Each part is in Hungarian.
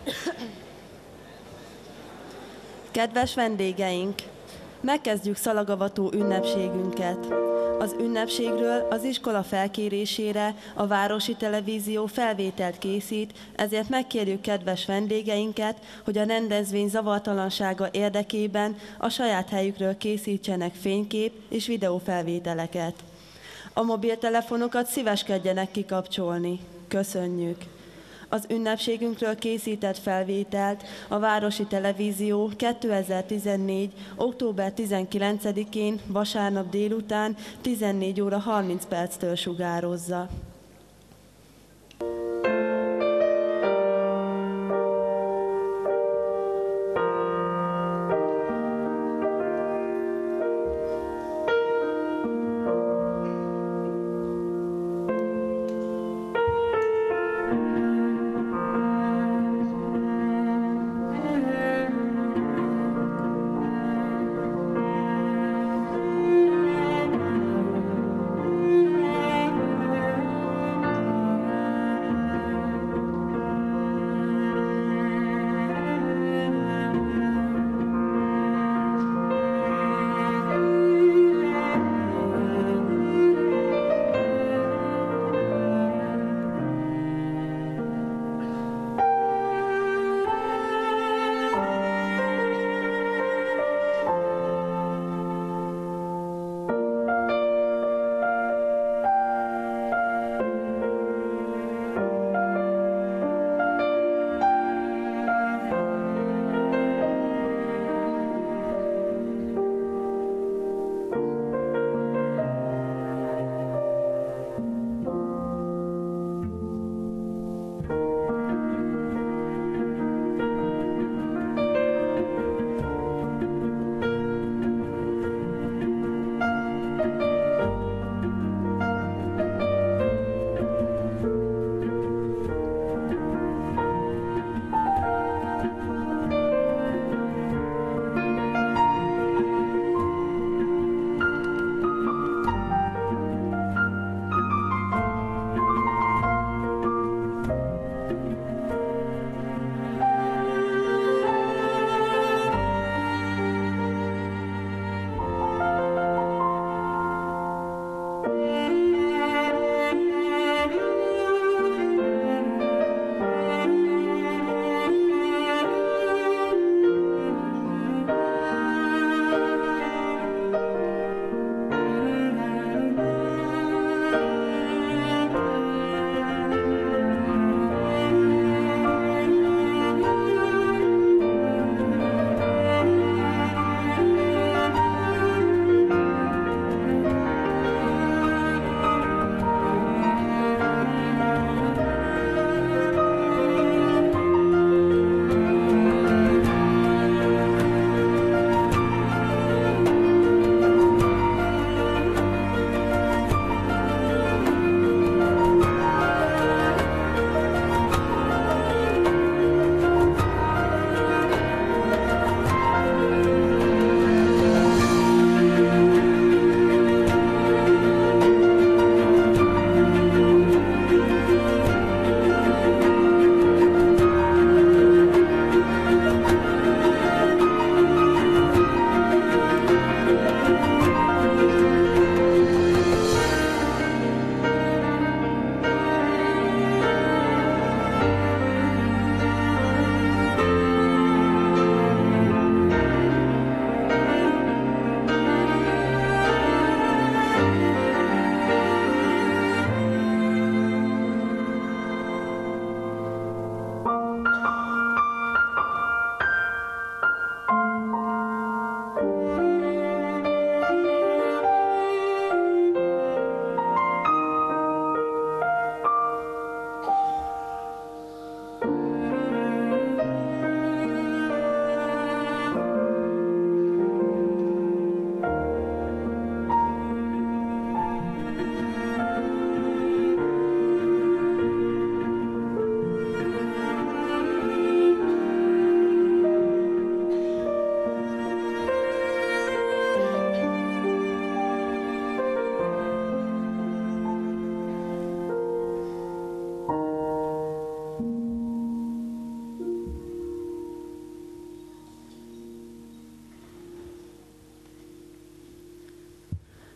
Kedves vendégeink! Megkezdjük szalagavató ünnepségünket. Az ünnepségről az iskola felkérésére a Városi Televízió felvételt készít, ezért megkérjük kedves vendégeinket, hogy a rendezvény zavartalansága érdekében a saját helyükről készítsenek fénykép és videófelvételeket. A mobiltelefonokat szíveskedjenek kikapcsolni. Köszönjük! Az ünnepségünkről készített felvételt a Városi Televízió 2014. október 19-én vasárnap délután 14 óra 30 perctől sugározza.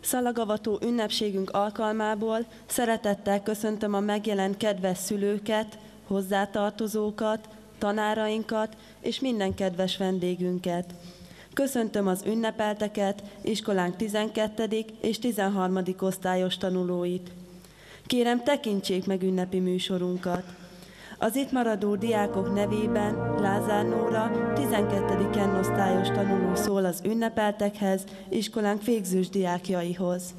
Szalagavató ünnepségünk alkalmából szeretettel köszöntöm a megjelent kedves szülőket, hozzátartozókat, tanárainkat és minden kedves vendégünket. Köszöntöm az ünnepelteket, iskolánk 12. és 13. osztályos tanulóit. Kérem, tekintsék meg ünnepi műsorunkat. Az itt maradó diákok nevében Lázár Nóra, 12. N-osztályos tanuló szól az ünnepeltekhez, iskolánk végzős diákjaihoz.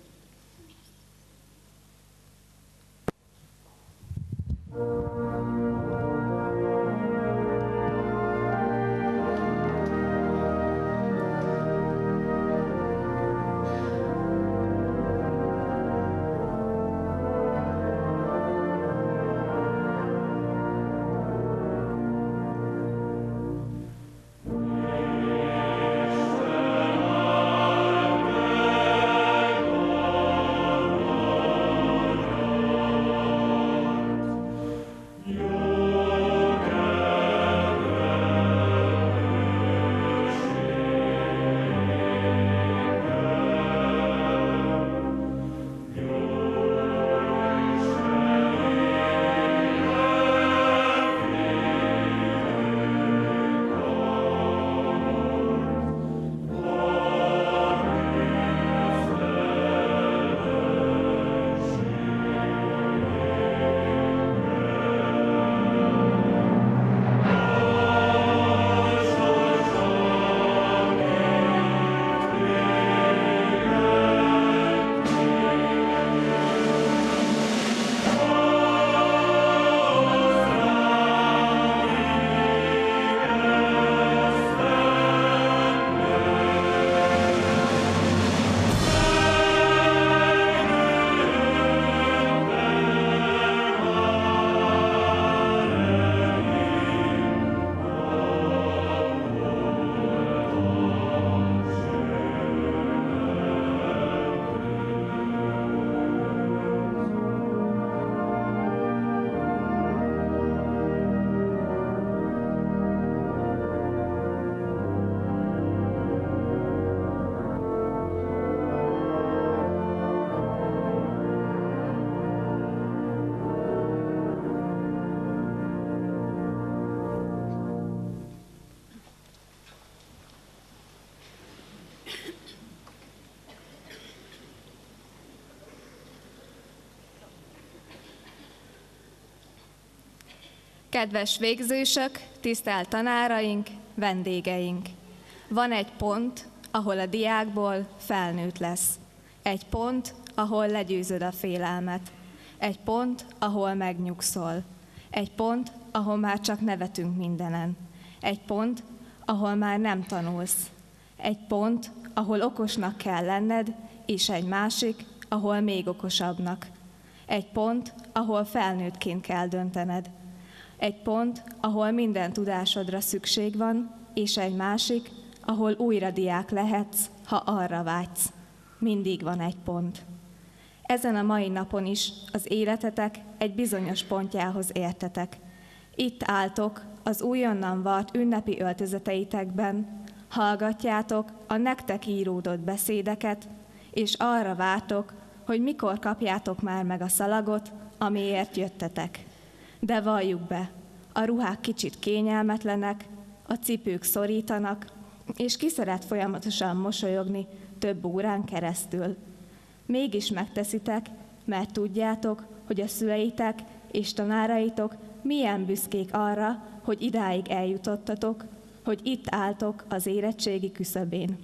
Kedves végzősök, tisztelt tanáraink, vendégeink! Van egy pont, ahol a diákból felnőtt lesz. Egy pont, ahol legyőzöd a félelmet. Egy pont, ahol megnyugszol. Egy pont, ahol már csak nevetünk mindenen. Egy pont, ahol már nem tanulsz. Egy pont, ahol okosnak kell lenned, és egy másik, ahol még okosabbnak. Egy pont, ahol felnőttként kell döntened. Egy pont, ahol minden tudásodra szükség van, és egy másik, ahol újra diák lehetsz, ha arra vágysz. Mindig van egy pont. Ezen a mai napon is az életetek egy bizonyos pontjához értetek. Itt álltok az újonnan vart ünnepi öltözeteitekben, hallgatjátok a nektek íródott beszédeket, és arra vártok, hogy mikor kapjátok már meg a szalagot, amiért jöttetek. De valljuk be, a ruhák kicsit kényelmetlenek, a cipők szorítanak, és ki szeret folyamatosan mosolyogni több órán keresztül. Mégis megteszitek, mert tudjátok, hogy a szüleitek és tanáraitok milyen büszkék arra, hogy idáig eljutottatok, hogy itt álltok az érettségi küszöbén.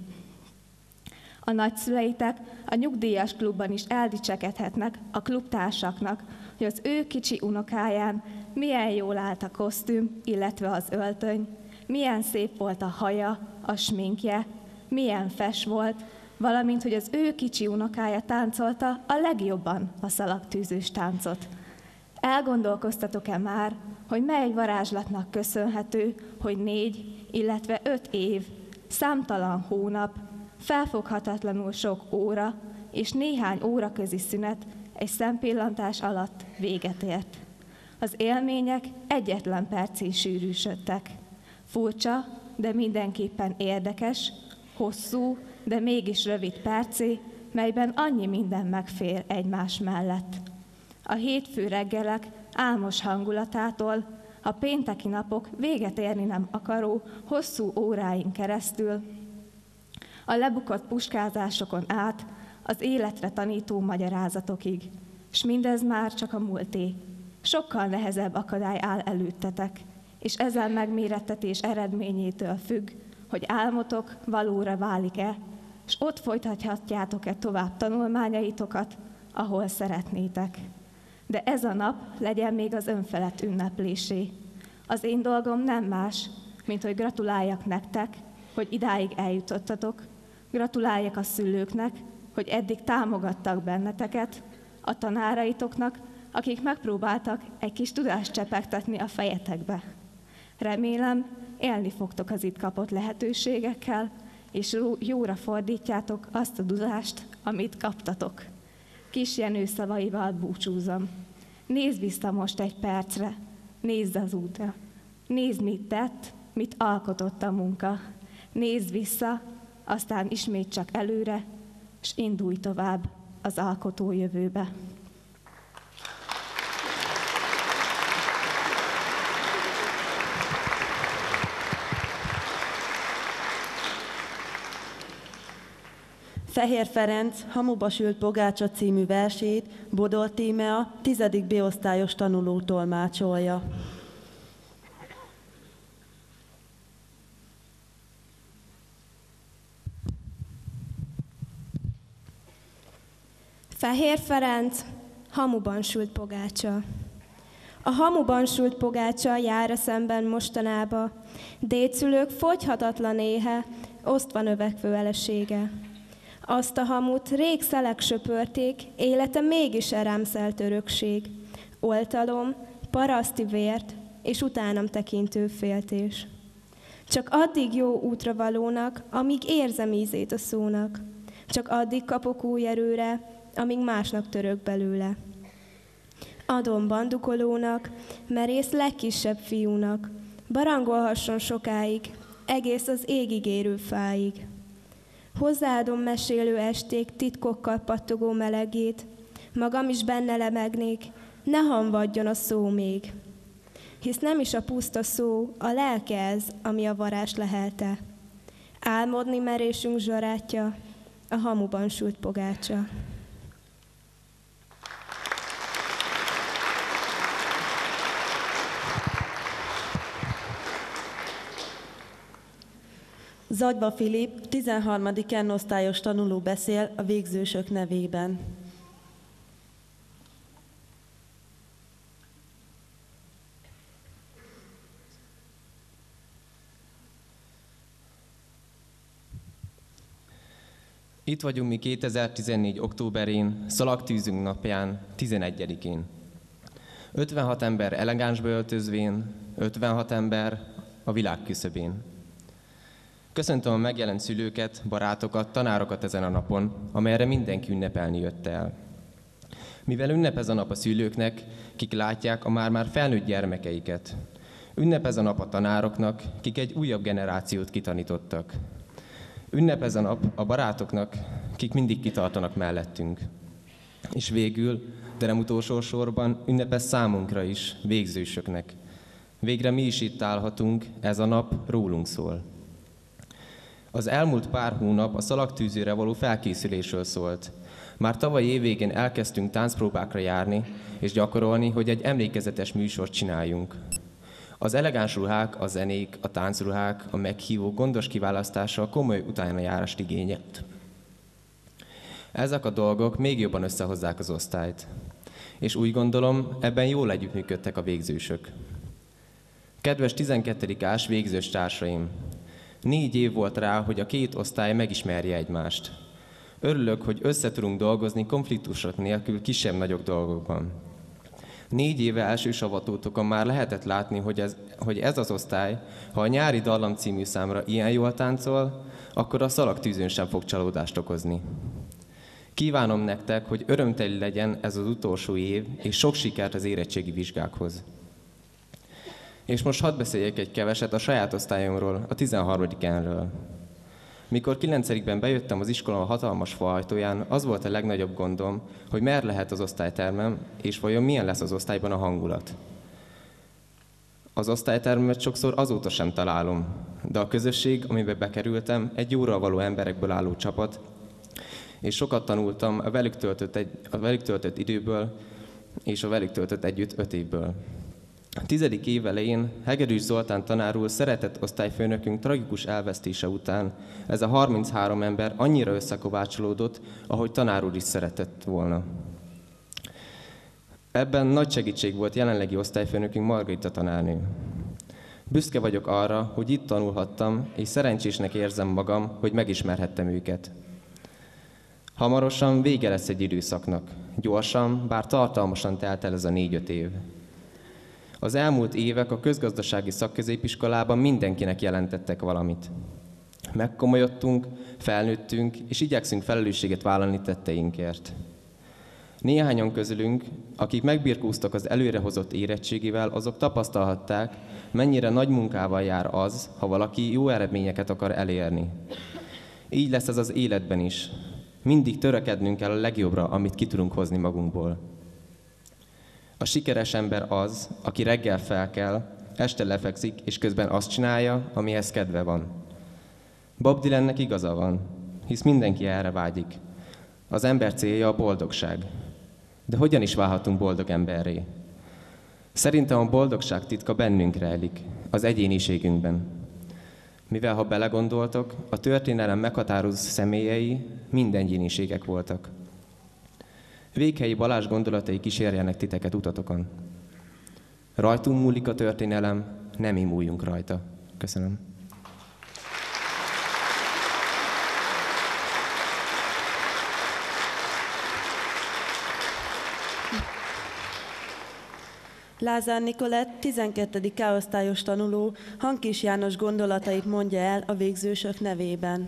A nagyszüleitek a nyugdíjas klubban is eldicsekedhetnek a klubtársaknak, hogy az ő kicsi unokáján milyen jól állt a kosztüm, illetve az öltöny, milyen szép volt a haja, a sminkje, milyen fes volt, valamint, hogy az ő kicsi unokája táncolta a legjobban a szalagtűzős táncot. Elgondolkoztatok-e már, hogy mely varázslatnak köszönhető, hogy 4, illetve 5 év, számtalan hónap, felfoghatatlanul sok óra és néhány óraközi szünet egy szempillantás alatt véget ért. Az élmények egyetlen percig sűrűsödtek. Furcsa, de mindenképpen érdekes, hosszú, de mégis rövid percé melyben annyi minden megfér egymás mellett. A hétfő reggelek álmos hangulatától, a pénteki napok véget érni nem akaró hosszú óráin keresztül, a lebukott puskázásokon át az életre tanító magyarázatokig, s mindez már csak a múlté. Sokkal nehezebb akadály áll előttetek, és ezen megmérettetés eredményétől függ, hogy álmotok valóra válik-e, és ott folytathatjátok-e tovább tanulmányaitokat, ahol szeretnétek. De ez a nap legyen még az önfelett ünneplésé. Az én dolgom nem más, mint hogy gratuláljak nektek, hogy idáig eljutottatok, gratuláljak a szülőknek, hogy eddig támogattak benneteket, a tanáraitoknak, akik megpróbáltak egy kis tudást csepegtetni a fejetekbe. Remélem, élni fogtok az itt kapott lehetőségekkel, és jóra fordítjátok azt a tudást, amit kaptatok. Kis Jenő szavaival búcsúzom. Nézd vissza most egy percre, nézd az útra. Nézd, mit tett, mit alkotott a munka. Nézd vissza, aztán ismét csak előre, és indulj tovább az alkotó jövőbe. Fehér Ferenc Hamuba sült pogácsa című versét Bodor Tímea 10. B-osztályos tanuló tolmácsolja. Fehér Ferenc, hamuban sült pogácsa. A hamuban sült pogácsa jár szemben mostanába, dédszülők fogyhatatlan éhe, osztva növekvő elesége. Azt a hamut rég szelek söpörték, élete mégis erámszelt örökség. Oltalom, paraszti vért, és utánam tekintő féltés. Csak addig jó útra valónak, amíg érzem ízét a szónak. Csak addig kapok új erőre, amíg másnak török belőle. Adom bandukolónak, merész legkisebb fiúnak, barangolhasson sokáig, egész az égig érő fáig. Hozzáadom mesélő esték titkokkal pattogó melegét, magam is benne lemegnék, ne hamvadjon a szó még. Hisz nem is a puszta szó, a lelke ez, ami a varázs lehelte. Álmodni merésünk zsarátja, a hamuban sült pogácsa. Zagyva Filip, 13. N-osztályos tanuló beszél a végzősök nevében. Itt vagyunk mi 2014. októberén, szalagtűzünk napján, 11-én. 56 ember elegánsba öltözvén, 56 ember a világ küszöbén. Köszöntöm a megjelent szülőket, barátokat, tanárokat ezen a napon, amelyre mindenki ünnepelni jött el. Mivel ünnep ez a nap a szülőknek, kik látják a már-már felnőtt gyermekeiket. Ünnep ez a nap a tanároknak, kik egy újabb generációt kitanítottak. Ünnep ez a nap a barátoknak, kik mindig kitartanak mellettünk. És végül, de nem utolsó sorban, ünnep ez számunkra is, végzősöknek. Végre mi is itt állhatunk, ez a nap rólunk szól. Az elmúlt pár hónap a szalagtűzőre való felkészülésről szólt. Már tavaly évvégén elkezdtünk táncpróbákra járni és gyakorolni, hogy egy emlékezetes műsort csináljunk. Az elegáns ruhák, a zenék, a táncruhák, a meghívó gondos kiválasztása komoly utánajárást igényelt. Ezek a dolgok még jobban összehozzák az osztályt. És úgy gondolom, ebben jól együttműködtek a végzősök. Kedves 12. A-s végzős társaim! 4 év volt rá, hogy a két osztály megismerje egymást. Örülök, hogy össze tudunk dolgozni konfliktusok nélkül kisebb-nagyobb dolgokban. 4 éve első savatótokon már lehetett látni, hogy ez az osztály, ha a Nyári Dallam című számra ilyen jól táncol, akkor a szalagtűzön sem fog csalódást okozni. Kívánom nektek, hogy örömteli legyen ez az utolsó év, és sok sikert az érettségi vizsgákhoz. És most hadd beszéljek egy keveset a saját osztályomról, a 13. N-ről. Mikor 9-ben bejöttem az iskola a hatalmas faajtóján, az volt a legnagyobb gondom, hogy merre lehet az osztálytermem, és vajon milyen lesz az osztályban a hangulat. Az osztálytermet sokszor azóta sem találom, de a közösség, amiben bekerültem, egy jóra való emberekből álló csapat, és sokat tanultam a velük töltött időből, és a velük töltött együtt 5 évből. A 10. év elején Hegedűs Zoltán tanár úr, szeretett osztályfőnökünk tragikus elvesztése után ez a 33 ember annyira összekovácsolódott, ahogy tanár úr is szeretett volna. Ebben nagy segítség volt jelenlegi osztályfőnökünk Margarita tanárnő. Büszke vagyok arra, hogy itt tanulhattam, és szerencsésnek érzem magam, hogy megismerhettem őket. Hamarosan vége lesz egy időszaknak. Gyorsan, bár tartalmasan telt el ez a 4-5 év. Az elmúlt évek a közgazdasági szakközépiskolában mindenkinek jelentettek valamit. Megkomolyodtunk, felnőttünk, és igyekszünk felelősséget vállalni tetteinkért. Néhányan közülünk, akik megbirkóztak az előrehozott érettségivel, azok tapasztalhatták, mennyire nagy munkával jár az, ha valaki jó eredményeket akar elérni. Így lesz ez az életben is. Mindig törekednünk kell a legjobbra, amit ki tudunk hozni magunkból. A sikeres ember az, aki reggel felkel, este lefekszik, és közben azt csinálja, amihez kedve van. Bob Dylannek igaza van, hisz mindenki erre vágyik. Az ember célja a boldogság. De hogyan is válhatunk boldog emberré? Szerintem a boldogság titka bennünk rejlik, az egyéniségünkben. Mivel ha belegondoltok, a történelem meghatározó személyei mind egyéniségek voltak. Véghelyi Balázs gondolatai kísérjenek titeket utatokon. Rajtunk múlik a történelem, nem mi múljunk rajta. Köszönöm. Lázár Nikolett, 12. K-osztályos tanuló, Hankis János gondolatait mondja el a végzősök nevében.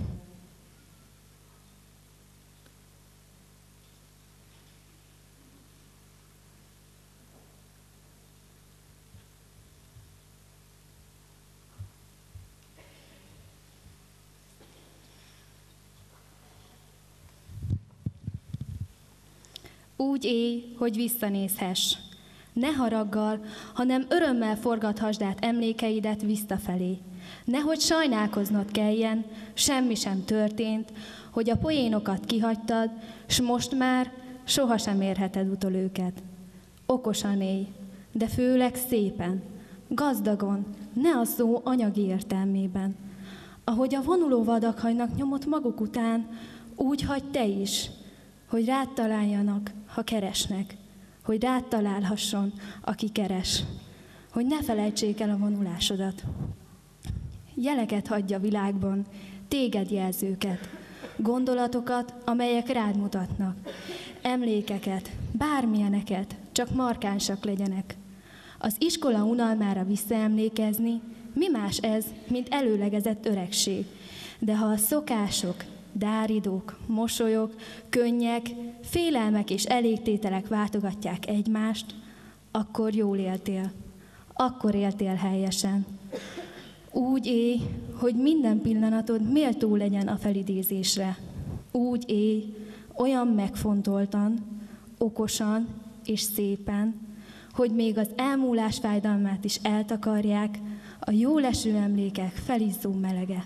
Úgy élj, hogy visszanézhess. Ne haraggal, hanem örömmel forgathasd át emlékeidet visszafelé. Nehogy sajnálkoznod kelljen, semmi sem történt, hogy a poénokat kihagytad, s most már sohasem érheted utol őket. Okosan élj, de főleg szépen, gazdagon, ne a szó anyagi értelmében. Ahogy a vonuló vadak hagynak nyomot maguk után, úgy hagy te is, hogy rád találjanak, ha keresnek, hogy rád találhasson, aki keres, hogy ne felejtsék el a vonulásodat. Jeleket hagyj a világban, téged jelzőket, gondolatokat, amelyek rád mutatnak, emlékeket, bármilyeneket, csak markánsak legyenek. Az iskola unalmára visszaemlékezni, mi más ez, mint előlegezett öregség, de ha a szokások, dáridók, mosolyok, könnyek, félelmek és elégtételek váltogatják egymást, akkor jól éltél, akkor éltél helyesen. Úgy élj, hogy minden pillanatod méltó legyen a felidézésre. Úgy élj, olyan megfontoltan, okosan és szépen, hogy még az elmúlás fájdalmát is eltakarják a jóleső emlékek felizzó melege.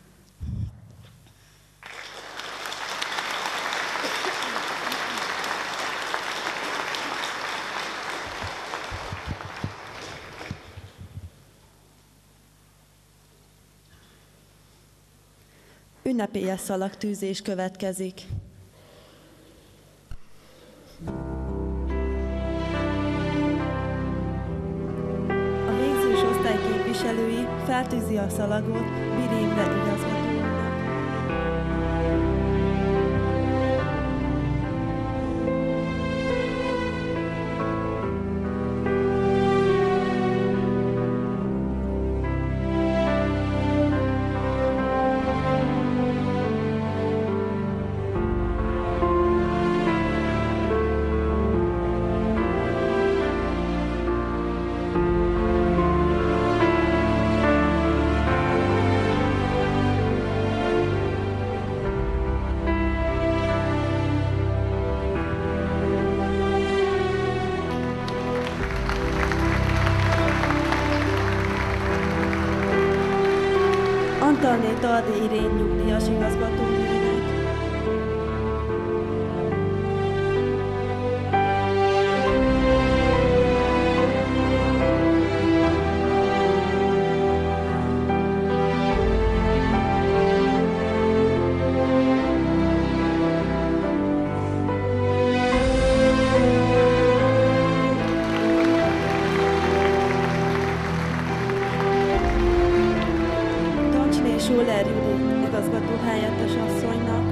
Ünnepélyes szalagtűzés következik. A végzős osztály képviselői feltűzi a szalagot Biri Imre igazgatónak. Antalné Tardi Irén nyugdíjas igazgatónőnek. Sóler Judit igazgató helyettes asszonynak.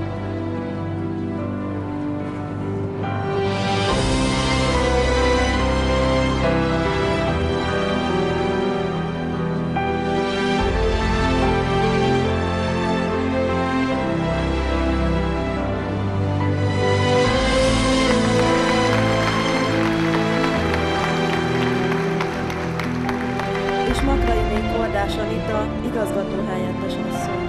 És Makrainé Kordás Anita igazgató helyettes asszony.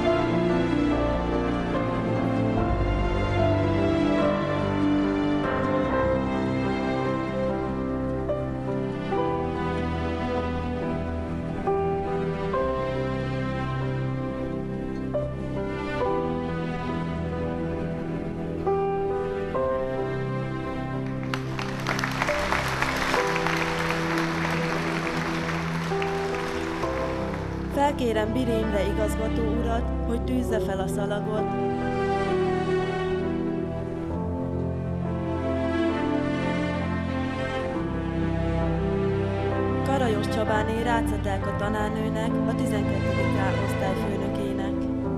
Felkérem Biri Imre igazgató urat, hogy tűzze fel a szalagot. Karajos Csabáné Rácetelka tanárnőnek, a 12. osztályfőnökének.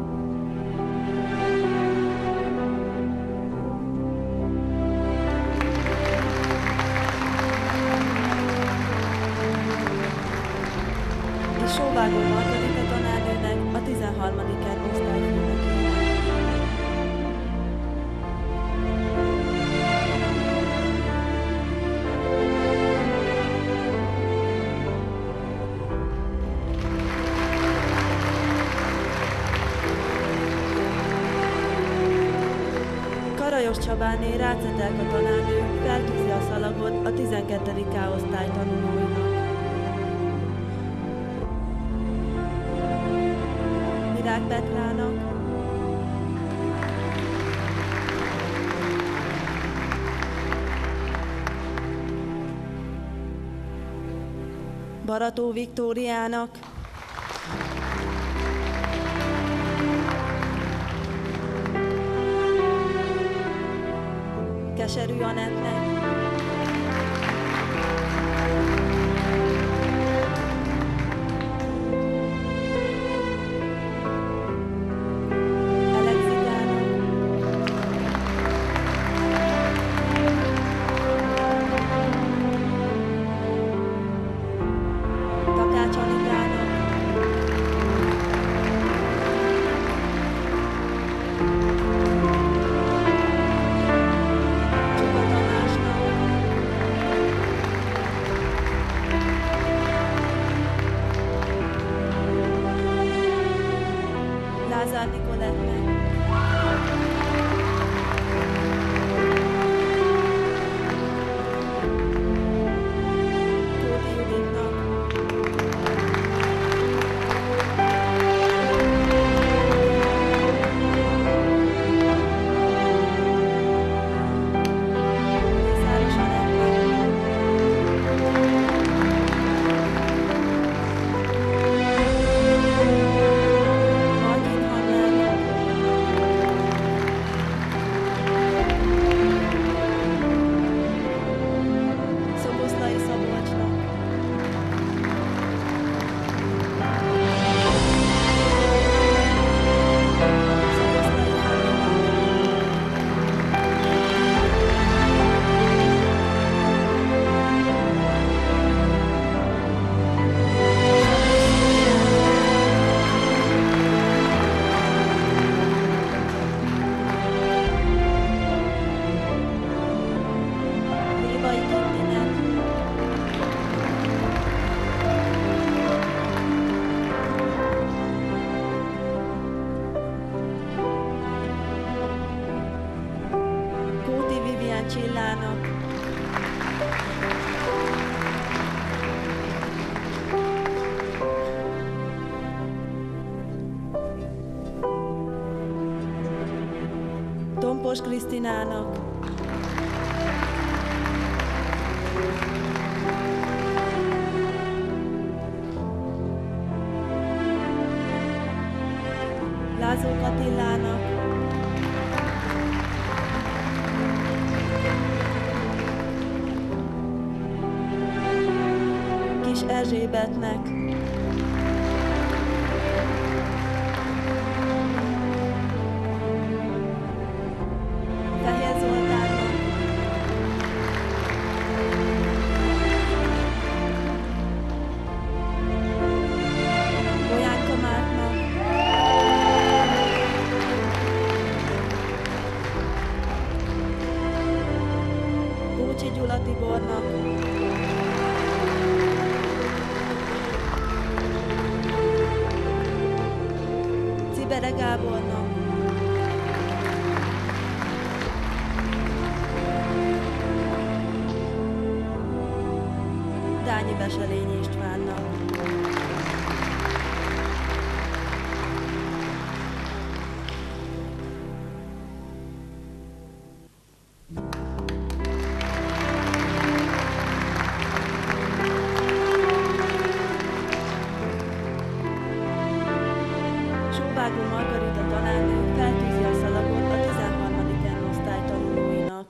És Sóvágó Margarita tanárnőnek, a 13. osztályfőnökének. Karajos Csabáné Rácetelka tanárnő feltűzi a szalagot a 12. osztály tanulóinak. Virág Petrának, Barató Viktóriának, Keserű Anettnek, Takács Anitának, Csuka Tamásnak, Lázár Nikolettnek, Tóti Juditnak, Mészáros Anettnek, Martin Hannának, Sós Krisztinának, Lázó Katillának, Kis Erzsébetnek, Fehér Zoltánnak, Bolyánka Márknak, Bócsi Gyula Tibornak, Cibere Gábornak, Dányi Beselényi Istvánnak. Sóvágó Margarita tanárnő feltűzi a szalagot a 13. N-osztály tanulóinak.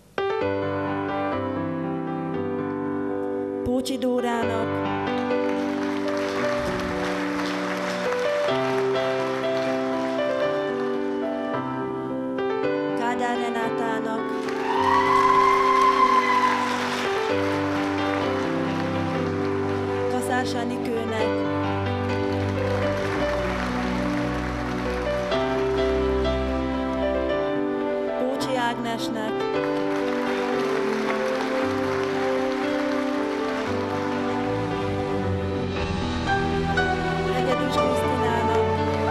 Pócsi Dórának, Kádár Renátának, Kaszás Anikőnek, Pócsi Ágnesnek, Hegedűs Krisztinának,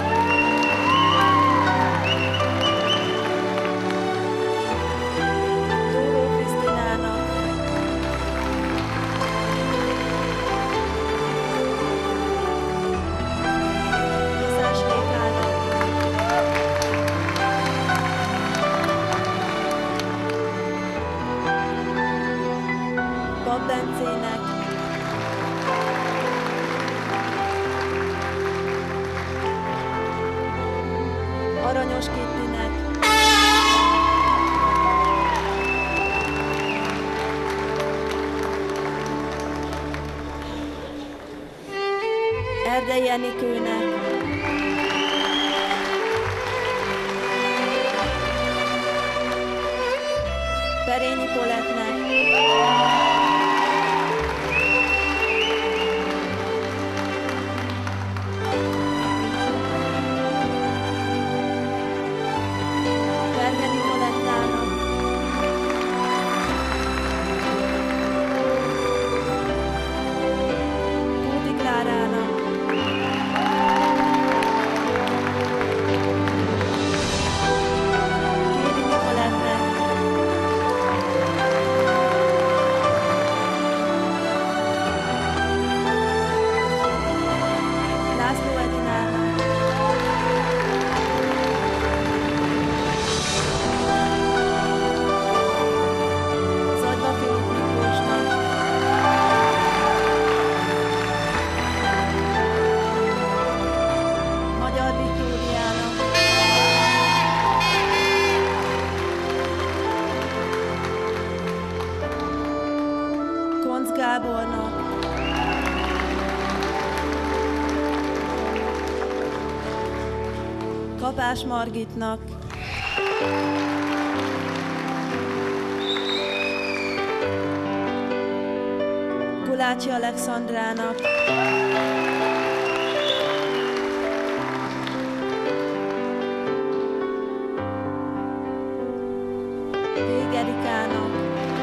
Tóró Krisztinának, Kaszás Rékának, Bab Bencének, Aranyos Kittinek, Erdei Enikőnek, Perényi Polettnek, Bergeni Polettának, Kúti Klárának, Kéri Nicolettnek, László Edinának, Zadda Filip Miklósnak, Magyar Viktóriának, Koncz Gábornak, Kapás Margitnak, Gulácsi Alexandrának, Vég Erikának,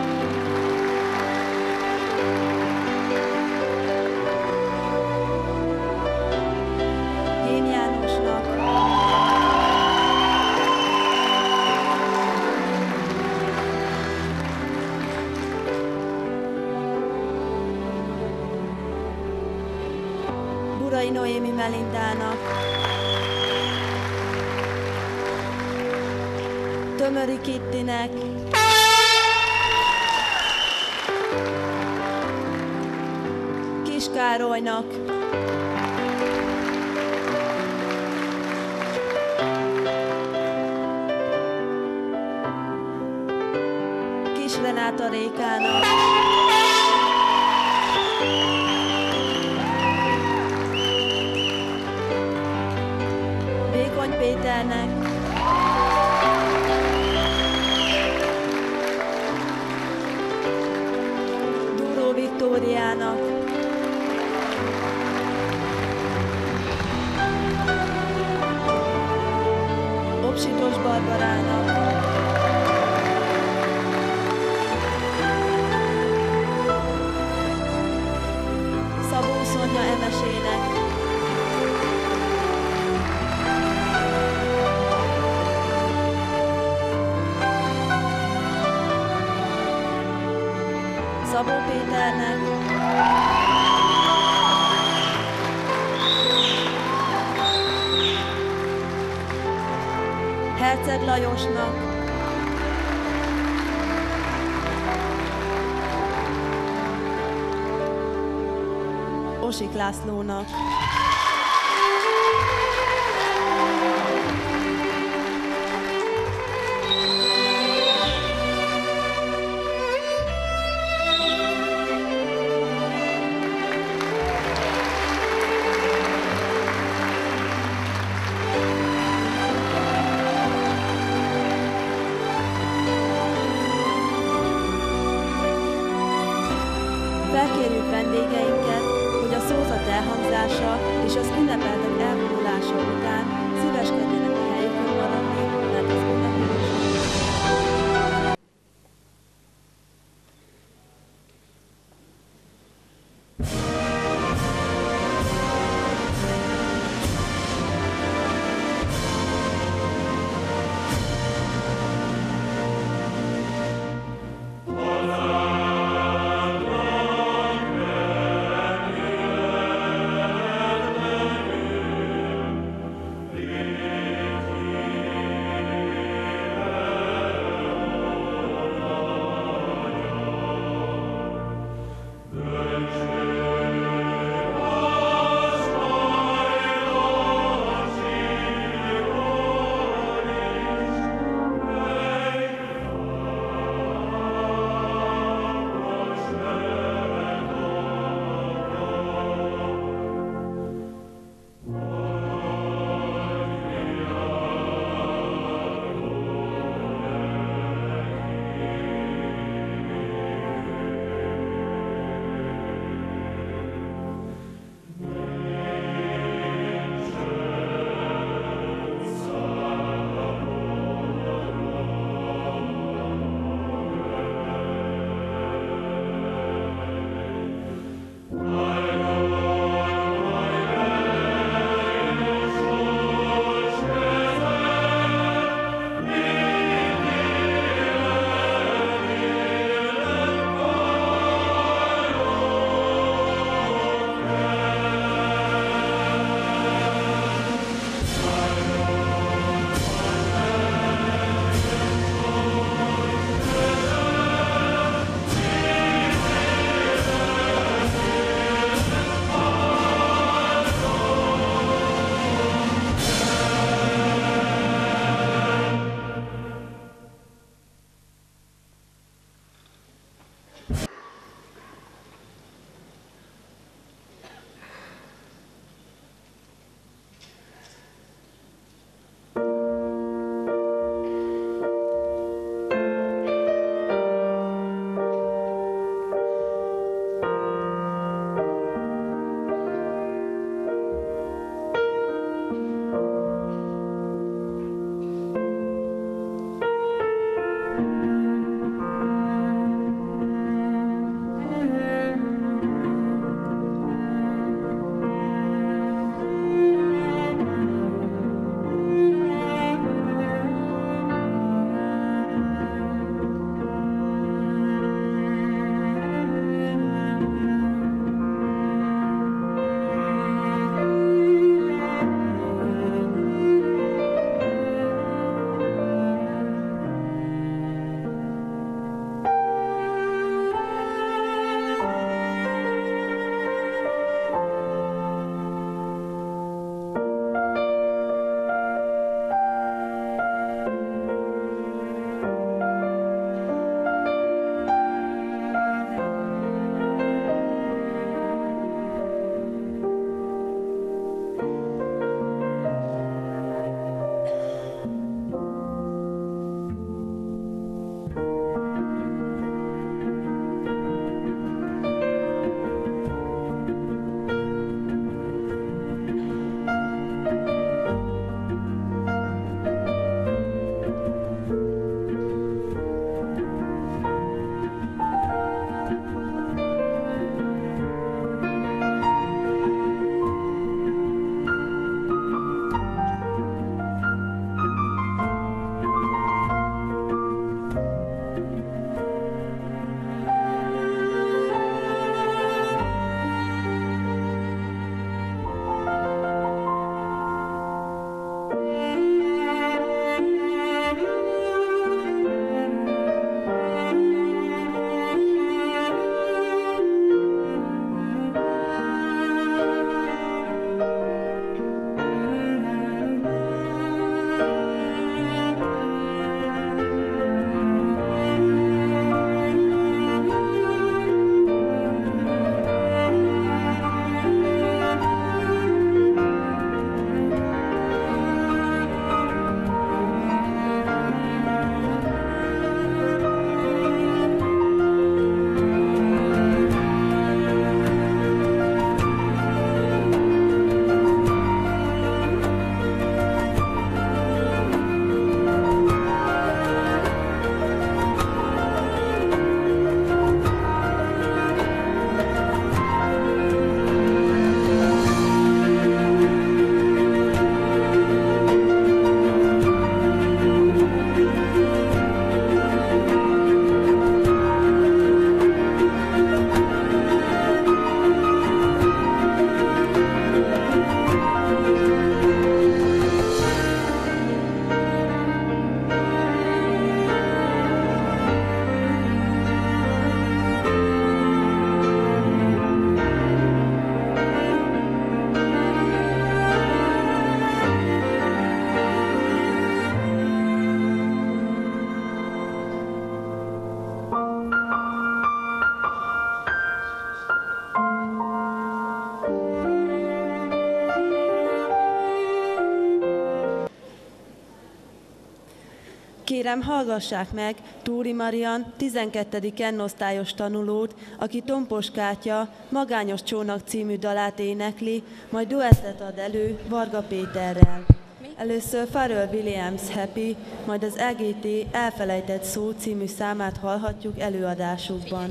Hén Jánosnak, Burai Noémi Melindának, Tömöri Kittinek, Kis Károlynak, Kis Renáta Rékának, Vékony Péternek, Dúró Viktóriának, Opsitos Barbarának, Szabó Szonya Emesének, Szabó Péternek, Herceg Lajosnak, Osik Lászlónak, felkérjük vendégeinket, hogy a szózat elhangzása és az ünnepeltek elvonulása után szíveskedjenek a helyükön maradni, mert az ünnepülés. kérem, hallgassák meg Túri Marian, 12. N-osztályos tanulót, aki Tompos Kátya Magányos csónak című dalát énekli, majd duettet ad elő Varga Péterrel. Először Pharrell Williams Happy, majd az EGT Elfelejtett szó című számát hallhatjuk előadásukban.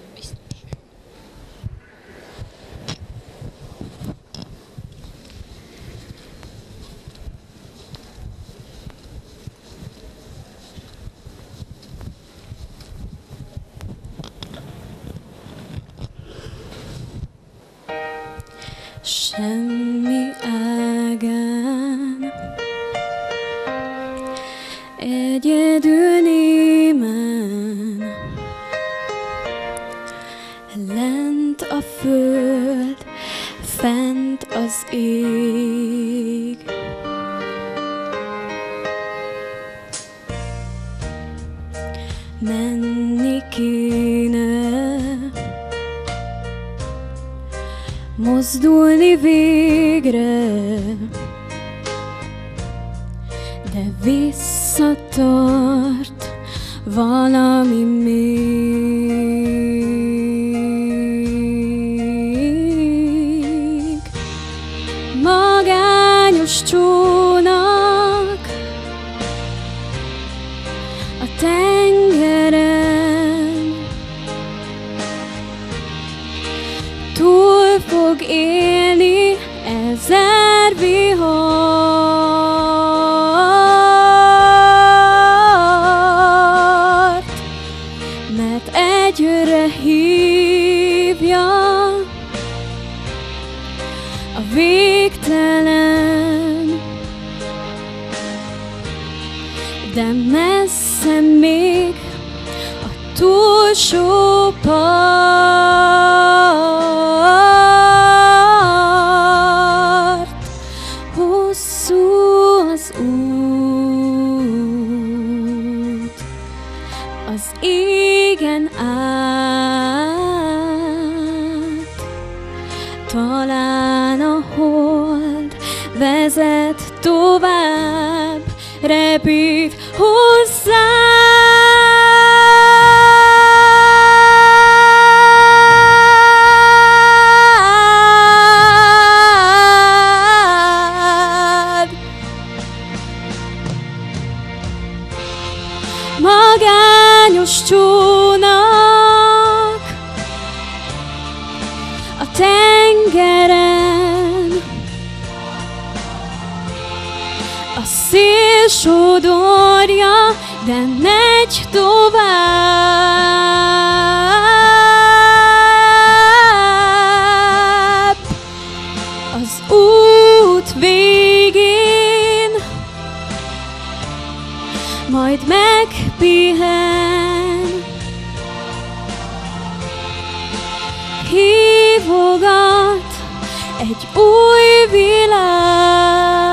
Semmi ágán egyedül némán lent a föld, fent az ég. Menni kéne, mozdulni végre, de visszatart valami még. Magányos csónak a tengeren, túl fog élni ezer vihart, mert egyre hívja a végtelen, de messze még a túlsó part. Hosszú az út az égen át, talán a hold vezet tovább, repít hozzá. Magányos csónak a tengeren, a szél sodorja, de megy tovább. Az út végén majd megpihen, hívogat egy új világ.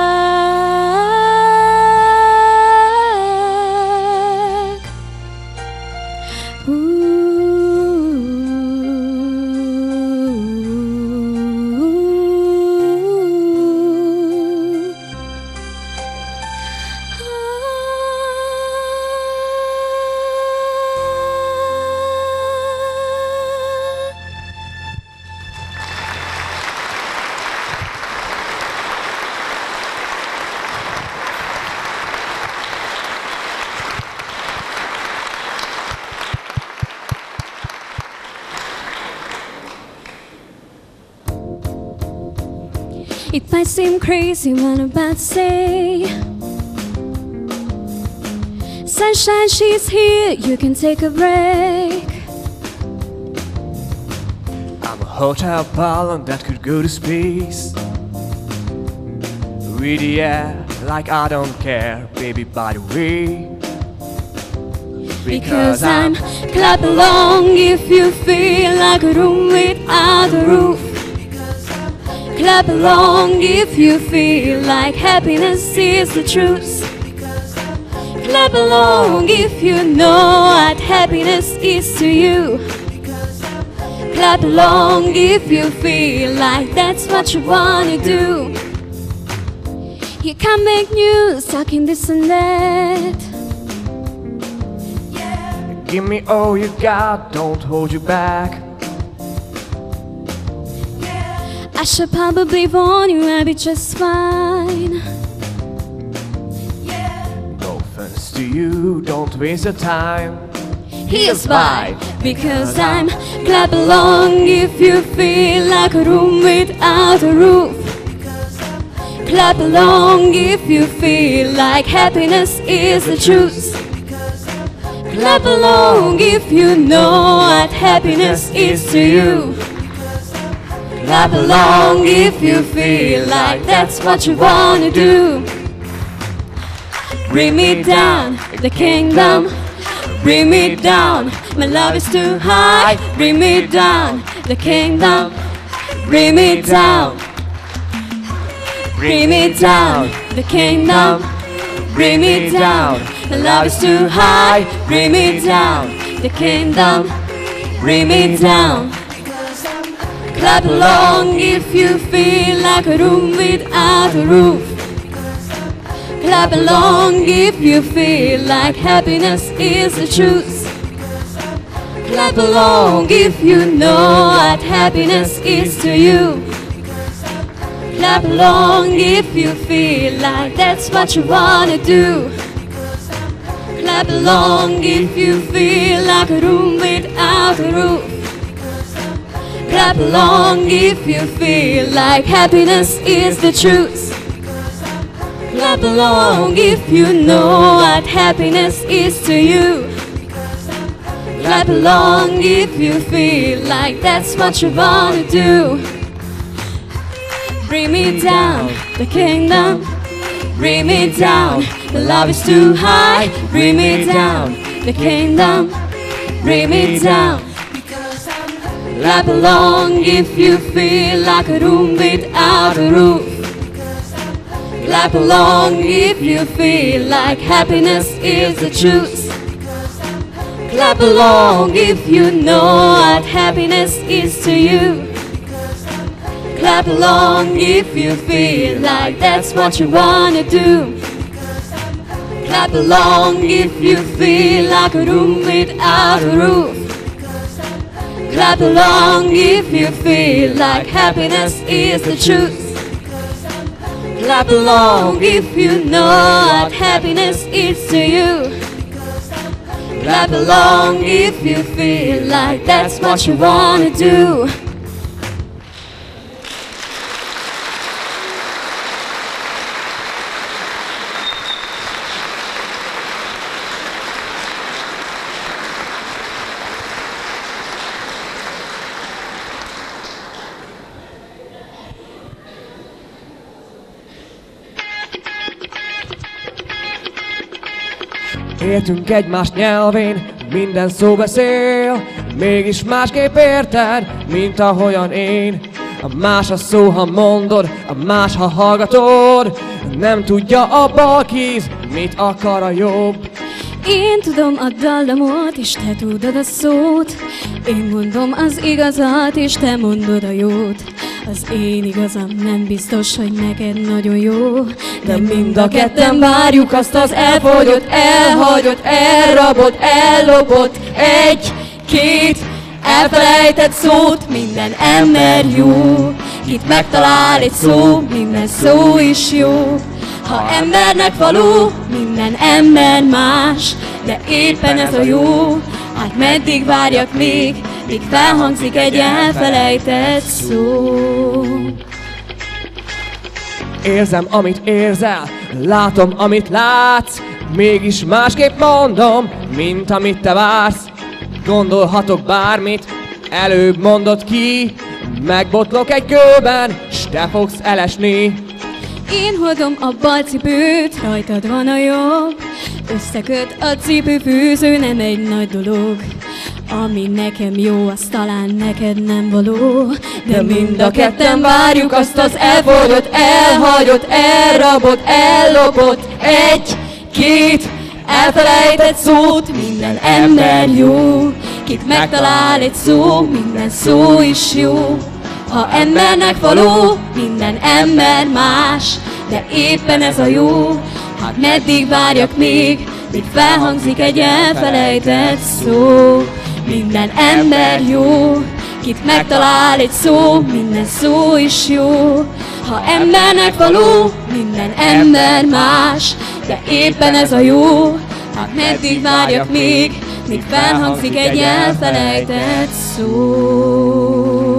It might seem crazy what I'm about to say. Sunshine, she's here, you can take a break. I'm a hotel balloon that could go to space. With the air, like I don't care, baby, by the way. Because I'm clap along if you feel like a room without a roof. Clap along if you feel like happiness is the truth. Clap along if you know what happiness is to you. Clap along if you feel like that's what you wanna do. You can't make news talking this and that. Give me all you got, don't hold you back. I should probably warn you, I'll be just fine. No offense to you, don't waste your time. Here's why. Because I'm clap along if you feel like a room without a roof. Clap along if you feel like happiness is the truth. Clap along if you know what happiness is to you. Clap along if you feel like that's what you wanna do. Bring me down, the kingdom. Bring me down, my love is too high. Bring me down, the kingdom. Bring me down. Bring me down, the kingdom. Bring me down, my love is too high. Bring me down, the kingdom. Bring me down. Clap along if you feel like a room without a roof. Clap along if you feel like happiness is the truth. Clap along if you know what happiness is to you. Clap along if you feel like that's what you wanna do. Clap along if you feel like a room without a roof. Clap along if you feel like happiness is the truth. Clap along if you know what happiness is to you. Clap along if you feel like that's what you wanna do. Bring me down, the kingdom. Bring me down, the love is too high. Bring me down, the kingdom. Bring me down. Clap along if you feel like a room without a roof. Clap along if you feel like happiness is the truth. Clap along if you know what happiness is to you. Clap along if you feel like that's what you wanna do. Clap along if you feel like a room without a roof. Clap along if you feel like happiness is the truth. Clap along if you know what happiness is to you. Clap along if you feel like that's what you wanna do. Értünk egymás nyelvén, minden szó beszél, mégis másképp érted, mint ahogyan én. A más a szó, ha mondod, a más, ha hallgatod. Nem tudja a bal kéz, mit akar a jobb. Én tudom a dallamot, és te tudod a szót. Én mondom az igazat, és te mondod a jót. Az én igazam nem biztos, hogy neked nagyon jó. De mind a ketten várjuk azt az elfogyott, elhagyott, elrabott, ellopott egy-két elfelejtett szót. Minden ember jó, kit megtalál egy szó, minden szó is jó. Ha embernek való, minden ember más, de éppen ez a jó. Hát meddig várjak még, míg felhangzik egy elfelejtett szó. Érzem, amit érzel, látom, amit látsz, mégis másképp mondom, mint amit te vársz. Gondolhatok bármit, előbb mondod ki, megbotlok egy kőben, s te fogsz elesni. Én hordom a bal cipőt, rajtad van a jobb. Összeköt a cipőfűző, nem egy nagy dolog. Ami nekem jó, az talán neked nem való. De mind a ketten várjuk azt az elfogyott, elhagyott, elrabott, ellopott egy-két elfelejtett szót. Minden ember jó, kit megtalál egy szó, minden szó is jó. Ha embernek való, minden ember más, de éppen ez a jó. Hát meddig várjak még, itt felhangzik egy elfelejtett szó. Minden ember jó, kit megtalál egy szó, minden szó is jó. Ha embernek való, minden ember más, de éppen ez a jó. Hát meddig várjak még, míg felhangzik egy elfelejtett szó.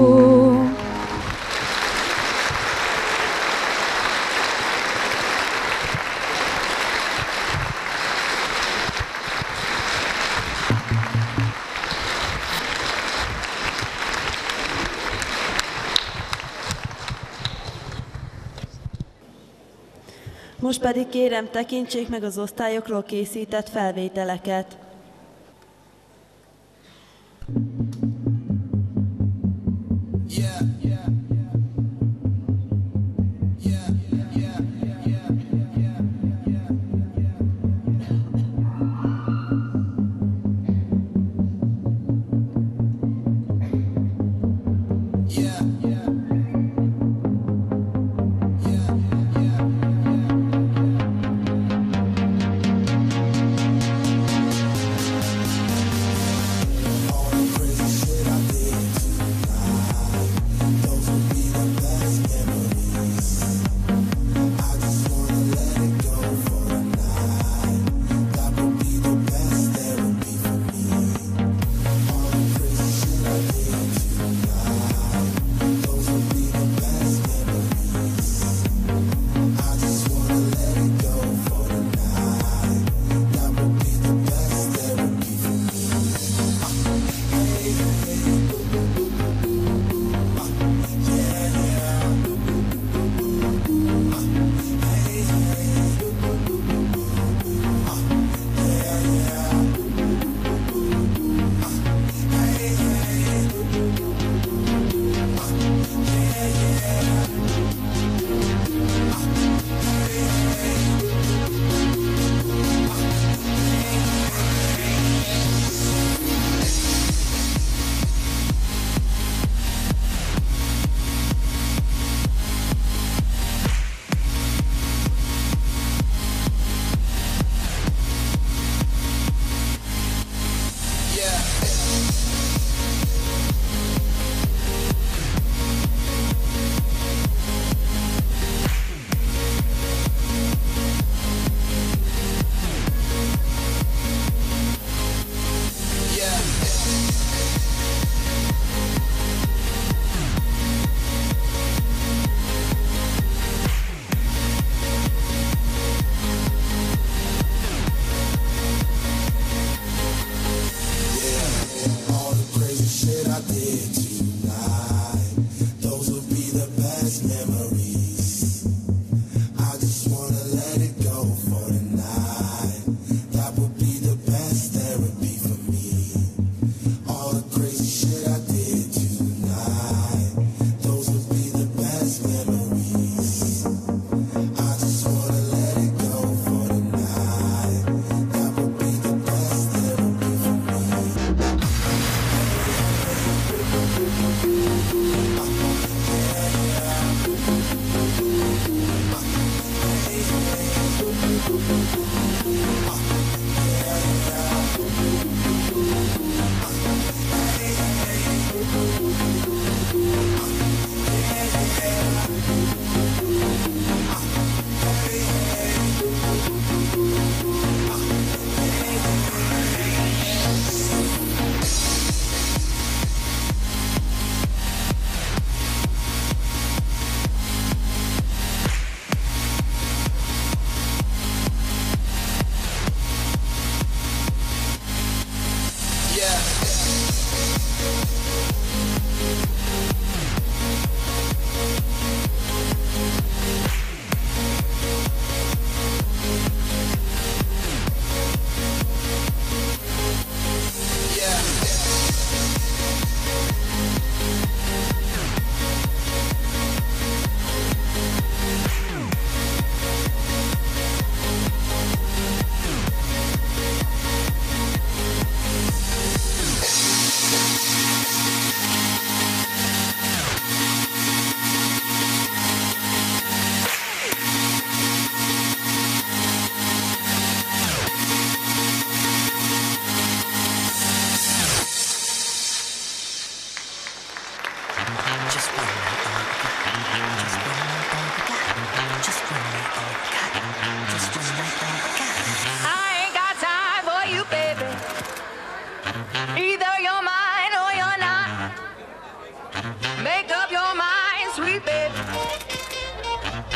Most pedig kérem, tekintsék meg az osztályokról készített felvételeket.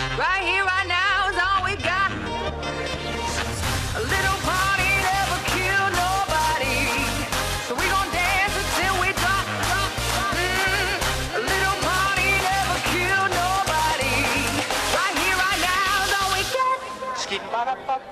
Right here, right now is all we got. A little party never killed nobody, so we gon' dance until we drop. A little party never killed nobody. Right here, right now is all we got. Skip ba-da-ba.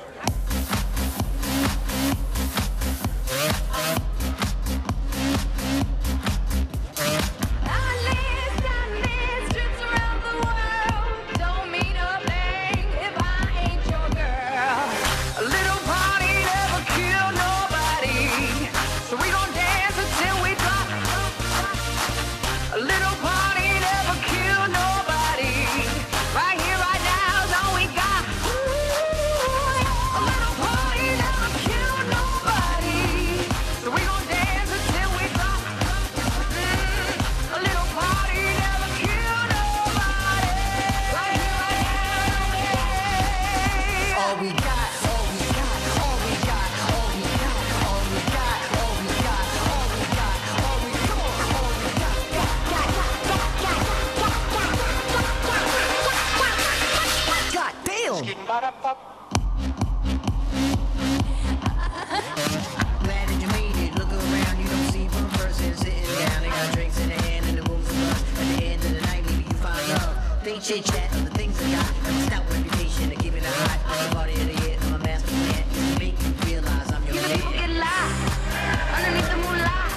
Chit chat of the things I got. I'm a stout reputation of keeping it hot. I'm the party of the year. I'm a master plan to make you realize I'm your man. You get live underneath the moonlight.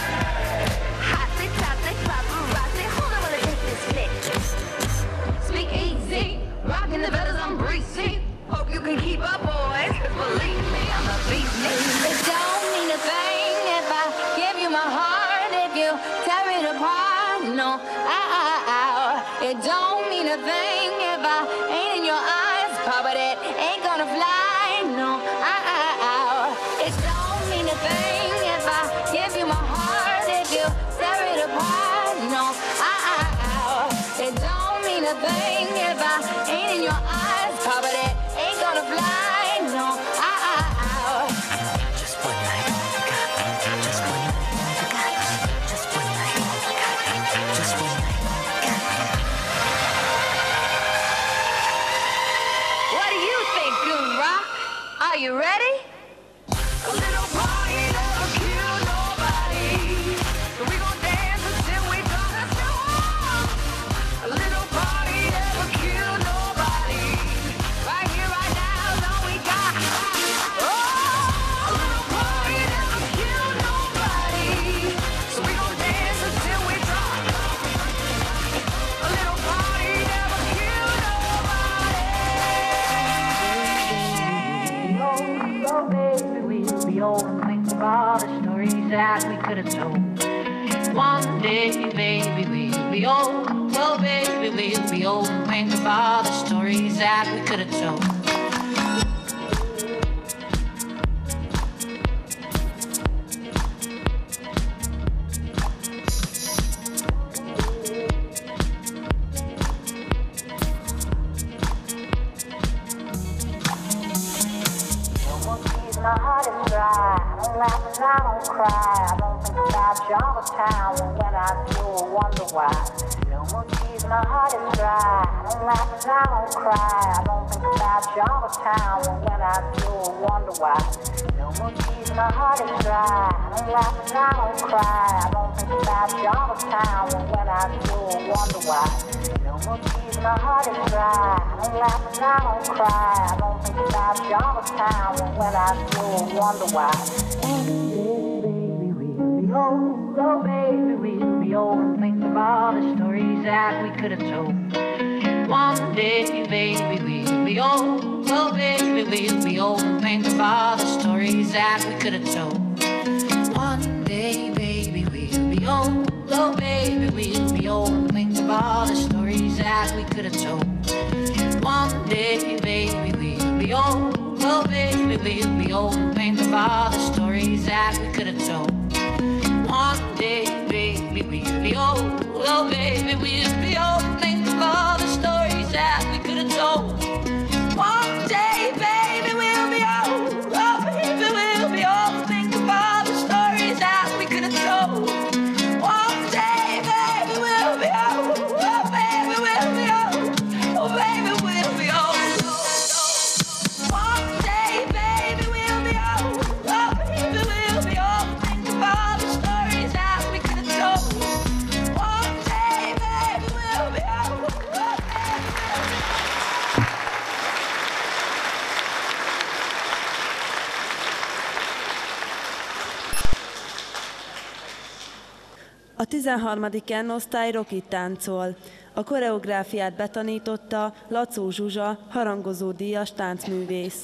Hot, they top, they paparazzi. Hold on while I take this flick. Speak easy, rocking the feathers, I'm breezy. Hope you can keep up, boys. Believe me, I'm a beast. It don't mean a thing if I give you my heart. If you tear it apart, no, it don't mean a thing if I ain't in your eyes, but it ain't gonna fly, no, it don't mean a thing if I give you my heart, if you tear it apart, no, it don't mean a thing if I ain't in your eyes, but it ain't gonna fly, no, just one night, just one night, just one night, just one night. Are you ready? A little party never killed nobody, so we gon' dance until we drop. A little party never killed nobody. Right here, right now is all we got. Oh, a little party never killed nobody, so we gon' dance until we drop. A little party never killed nobody. Oh, baby, we'll be old and think of all the stories that we could have told. One day, baby, we'll be old. Oh, baby, we'll be old and think of all the stories that we could have told. My heart is dry, I don't laugh and I don't cry. I don't think about you all the time, and when I do, I wonder why. No more tears, my heart is dry, I don't laugh and I don't cry. I don't think about you all the time, and when I do, I wonder why. No more tears, my heart is dry, I don't laugh and I don't cry. I don't think about you all the time, and when I do, I wonder why. No more tears, my heart is dry, I don't laugh and I don't cry. I don't think about you all the time, and when I do, I wonder why. Baby, we'll be old. Oh, baby, we'll be old and think of all the stories that we could have told. One day, baby, we'll be old. Oh, baby, we'll be old and think of all the stories that we could have told. One day, baby, we'll be old. Oh, baby, we'll be old and think of all the stories that we could have told. One day, baby, we'll be old. Oh, baby, we'll be old and think of all the stories that we could have told. One day, baby, we'll be old. Oh, baby, we'll be old and think of all the stories that we could have told. One day, baby, we'll be old. Oh, baby, we'll be old and think of all the stories that we could have told. One day, baby, we'll be old. Oh, baby, we'll be old. Oh, baby, we'll A 13. N-osztály rockit táncol. A koreográfiát betanította Lacó Zsuzsa, harangozó díjas táncművész.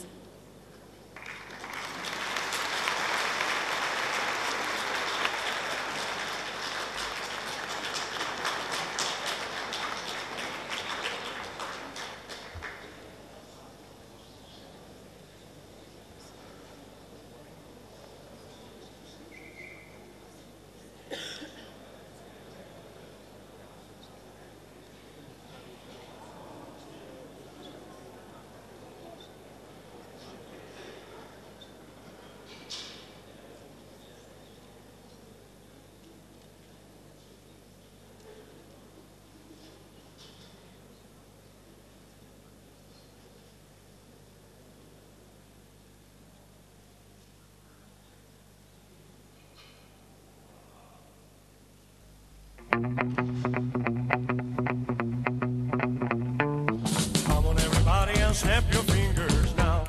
Come on, everybody, and snap your fingers now.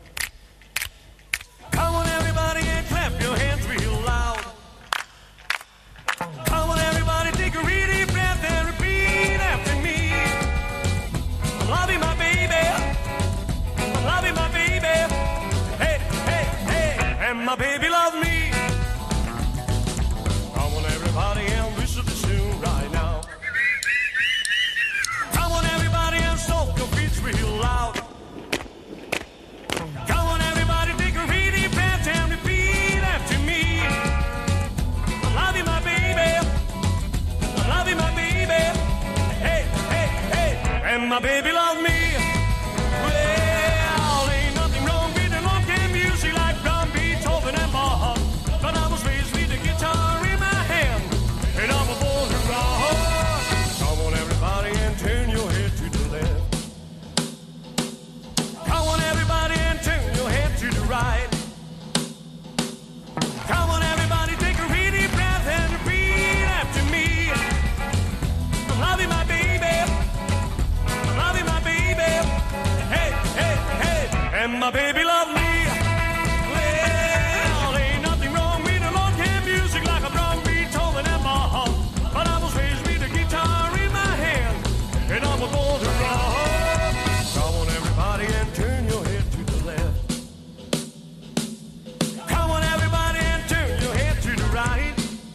Come on, everybody, and clap your hands real loud. Come on, everybody, take a really breath and repeat after me. I'm loving my baby. I'm loving my baby. Hey, hey, hey, and my baby loves me. Come on, everybody, and listen to this tune right now. Come on, everybody, and stomp your feet real loud. Come on, everybody, take a really breath and repeat after me. I'm loving my baby. I'm loving my baby. Hey, hey, hey, and my baby loves me. Well, ain't nothing wrong with the long-term music like Brown, Beethoven, and Bach. But I was raised with a guitar in my hand, and I'm a born to rock. Come on, everybody, and turn your head to the left. Come on, everybody, and turn your head to the right. Come on, everybody, take a really breath and repeat after me. I'm loving my baby. I'm loving my baby. Hey, hey, hey, and my baby loves me. Well, ain't nothing wrong with the long-term music like a Brown, Beethoven, and Bach. But I was raised with a guitar in my hand, and I'm a born to rock. Come on, everybody, and turn your head to the left. Come on, everybody, and turn your head to the right.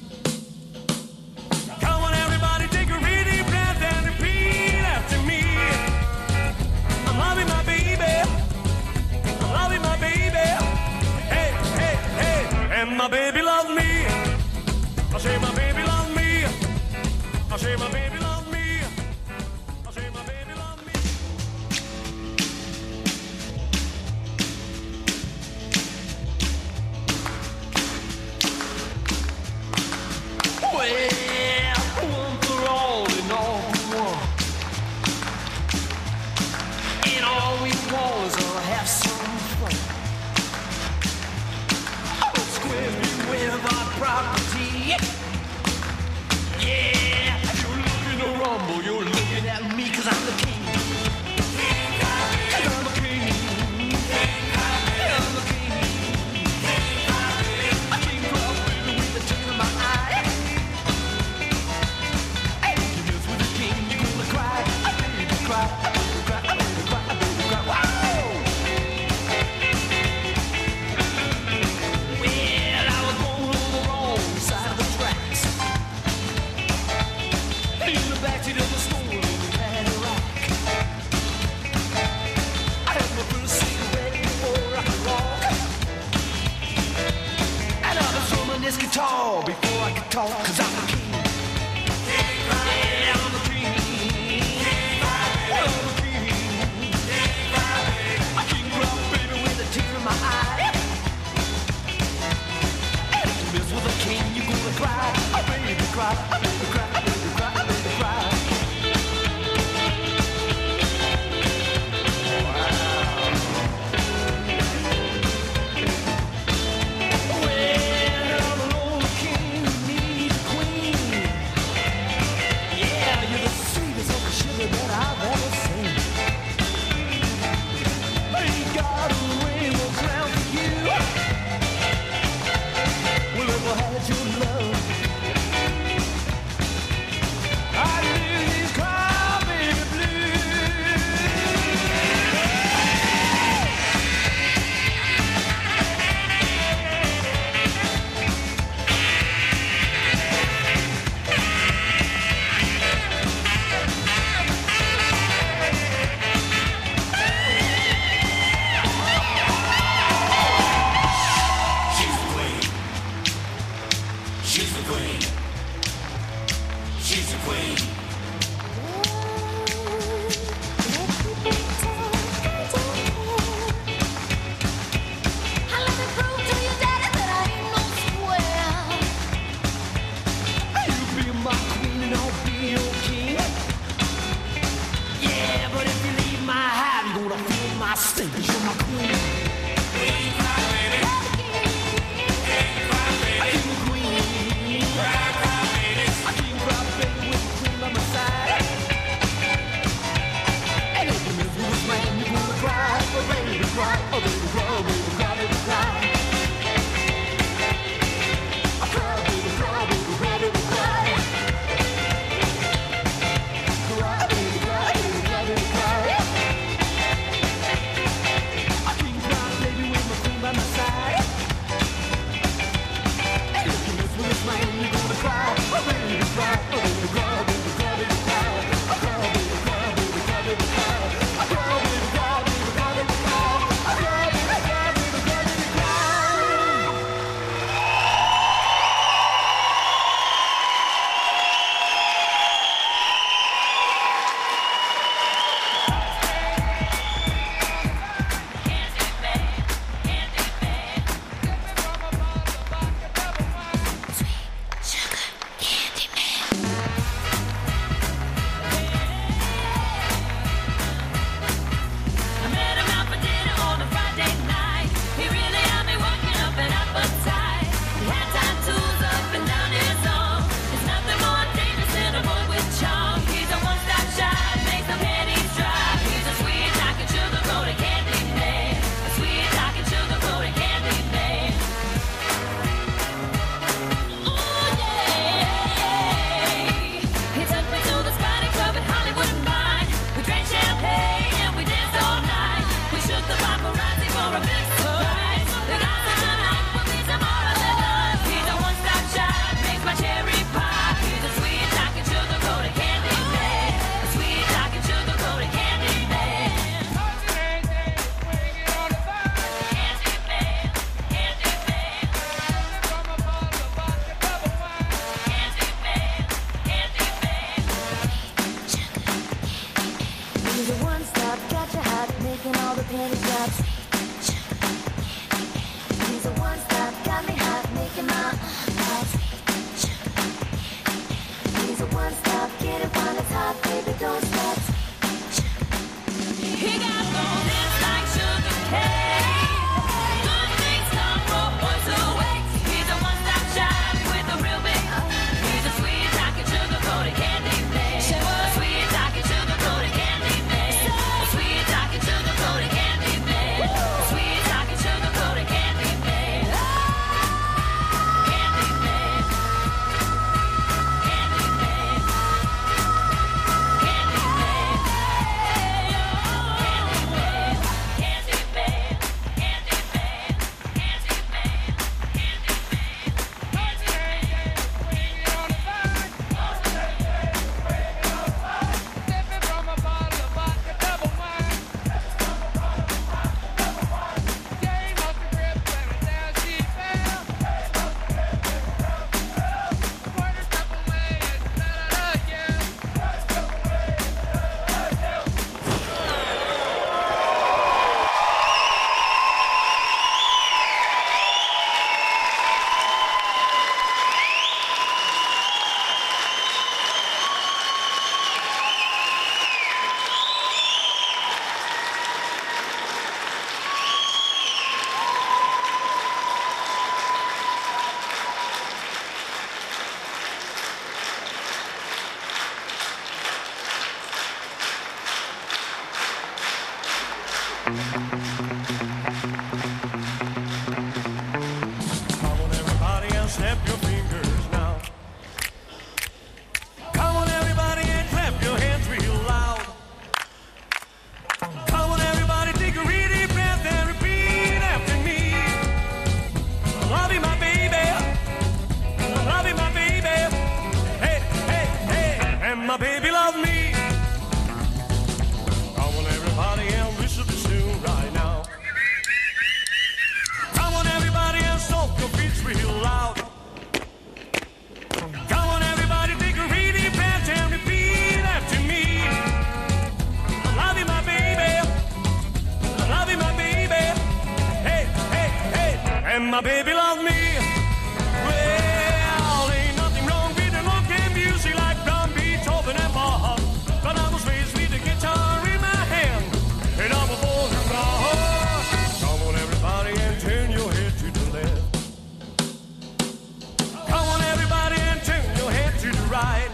Come on, everybody, take a really breath and repeat after me. I'm loving my baby. I'm loving my baby. Hey, hey, hey, and my baby loves me. I say my baby loves me. I say my baby loves me. I say my baby loves me. Well, one for all and all for one. And all we want is to have some fun. Square beware of our property. Yeah, you're looking to rumble, you're looking at me 'cause I'm the king. 'Cause I'm the king. I'm the king. I king crowd with the tear in my eye. Hey, you mess with the king, you're gonna cry. I baby cry, I baby cry, I baby cry, I baby cry. Wow! Well, I was born on the wrong side of the tracks. In the backseat of the store in Cadillac. I had my first cigarette before I could walk. And I was strumming this guitar before I could talk. 'Cause I'm the king. Yeah, I'm the king. I'm the king. I king crowd, baby, with a tear in my eye. And if you mess with a king, you're gonna cry. I baby cry, I baby cry, I baby cry, I baby cry. Well, I'm a lonely king who needs making all the penny drops. He's a one-stop, got me hot, making my thoughts. He's a one-stop, get it while it's hot, baby, don't stop. He got golden like sugar cane. Good things come from boys who wait. He's a one-stop shop with a real big. He's a sweet talking sugar-coated candy man. A sweet talking sugar-coated candy man. A sweet talking sugar-coated candy man. A sweet talking sugar-coated candy man. Candy man. Candy man. Candy man. Come on, everybody, and snap your fingers now. Come on, everybody, and clap your hands real loud. Come on, everybody, take a really deep breath and repeat after me. I love you, my baby. I love you, my baby. Hey, hey, hey, and my baby loves me. Come on, everybody, and listen to this tune right now. Come on, everybody, and stomp your feet real loud. Come on, everybody, take a really deep breath and repeat after me. I love you, my baby. I love you, my baby. Hey, hey, hey, and my baby loves me. Well, ain't nothing wrong with the look and music like from Beethoven and Bach. But I was raised with a guitar in my hand, and I'm a born to rock. Come on, everybody, and turn your head to the left. Come on, everybody, and turn your head to the right.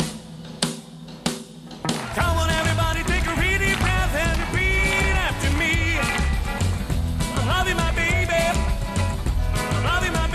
Come on, everybody, take a really deep breath and repeat after me. I love you, my baby. I love you, my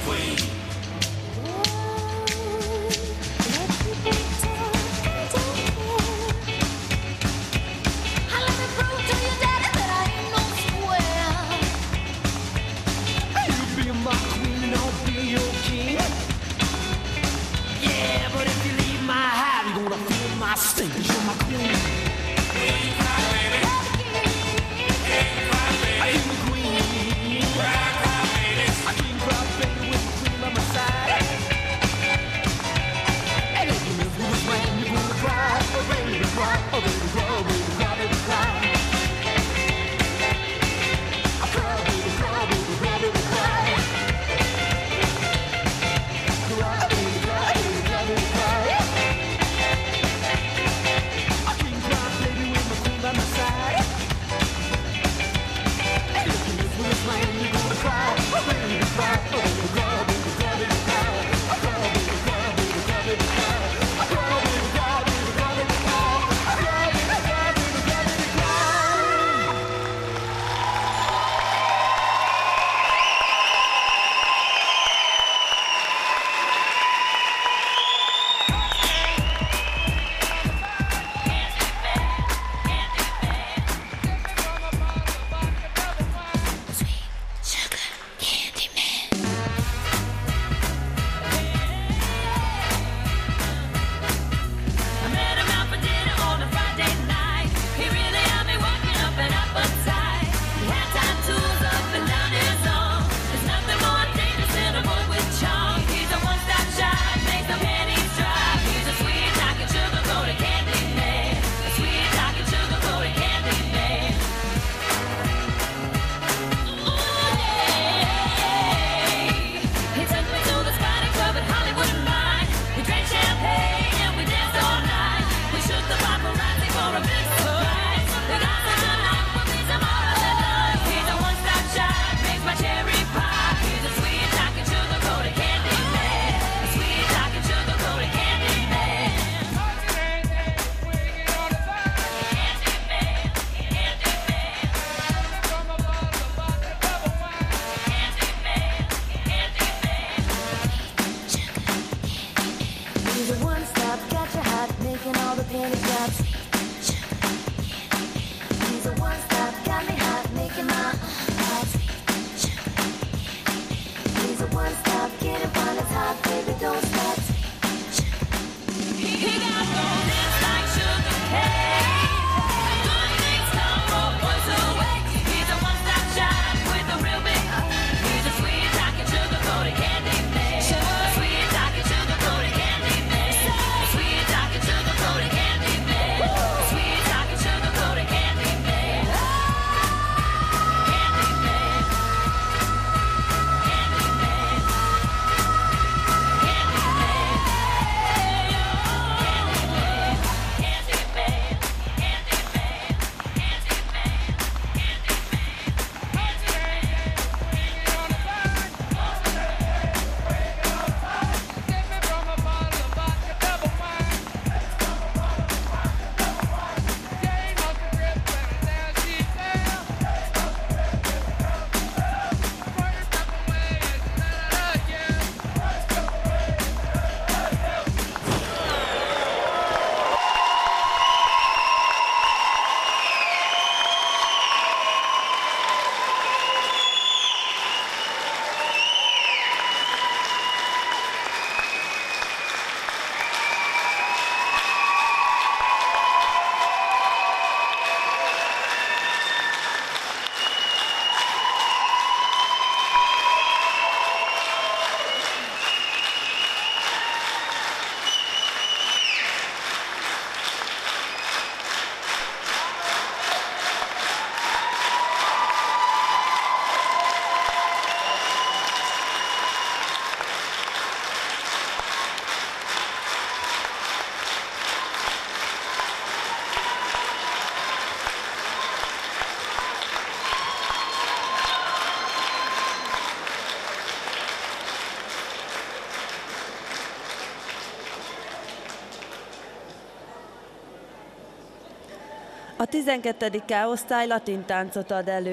A 12. K osztály latin táncot ad elő.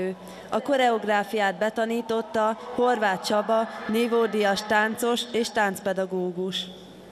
A koreográfiát betanította Horváth Csaba, nívódíjas táncos és táncpedagógus.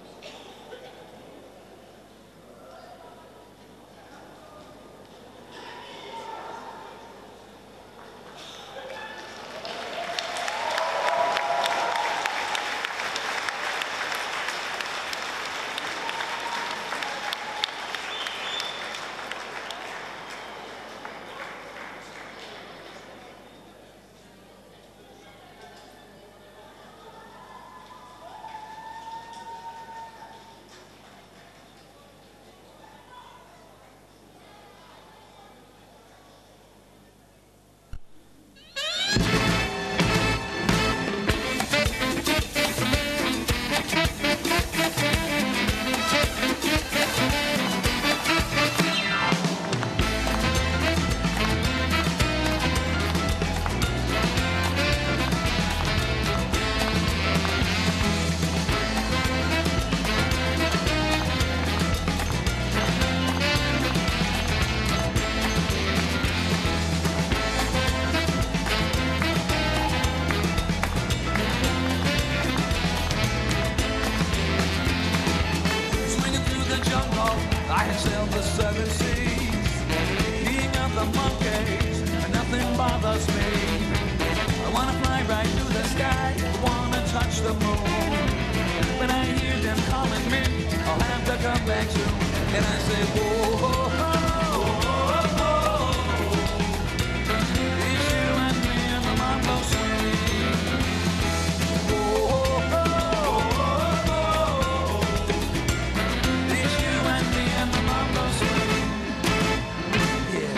Swinging through the jungle, I have sailed the seven seas, eating up the monkeys, and nothing bothers me. I wanna fly right through the sky, I wanna touch the moon. When I hear them calling me, I'll have to come back soon. And I say, whoa, whoa, whoa, whoa. It's you and me and the mambo swing. Whoa, whoa, whoa. It's you and me and the mambo swing. Yeah.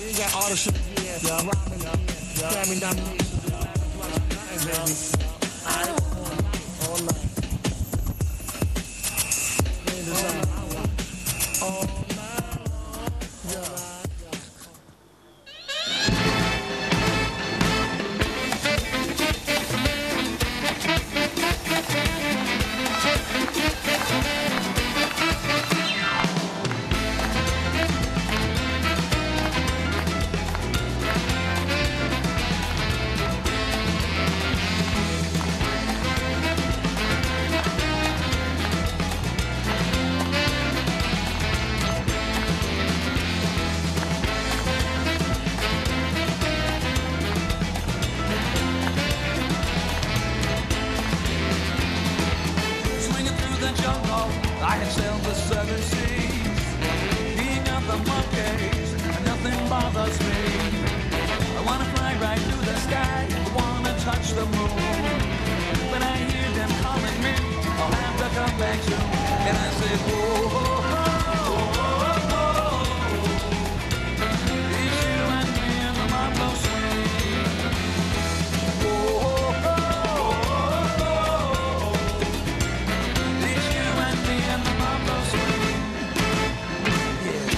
You got all the shit, yeah, I'm rocking up, Grammy nominations, baby. All night. All night. Yeah. Swinging through the jungle, I have sailed the seven seas. Being of the monkeys, nothing bothers me. I wanna fly right through the sky, I wanna touch the moon. When I hear them calling me, I'll have to come back soon. And I say, whoa, oh, oh, oh, oh. It's you and me in the mambo swing. Whoa, oh, oh, oh, oh. It's you and me in the mambo swing. Yeah.